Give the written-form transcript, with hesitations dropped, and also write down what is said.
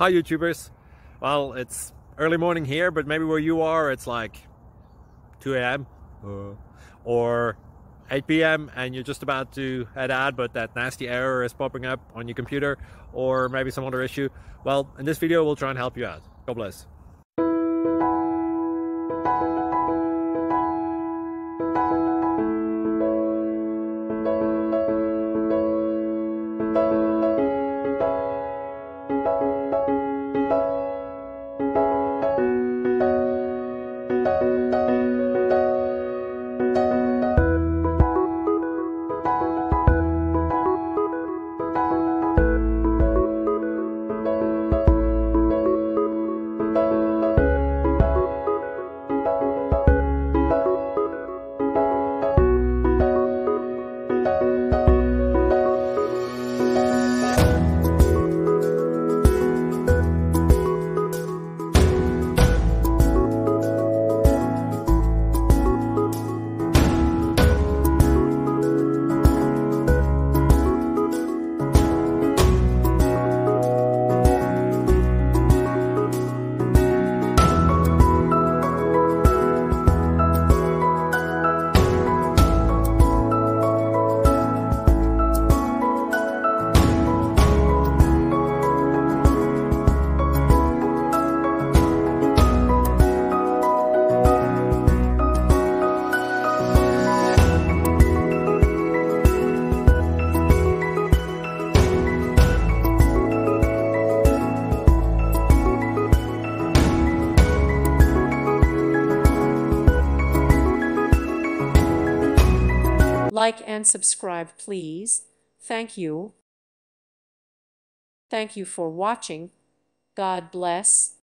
Hi YouTubers. Well, it's early morning here, but maybe where you are it's like 2 a.m. or 8 p.m. and you're just about to head out, but that nasty error is popping up on your computer, or maybe some other issue. Well, in this video we'll try and help you out. God bless. Like and subscribe, please. Thank you. Thank you for watching. God bless.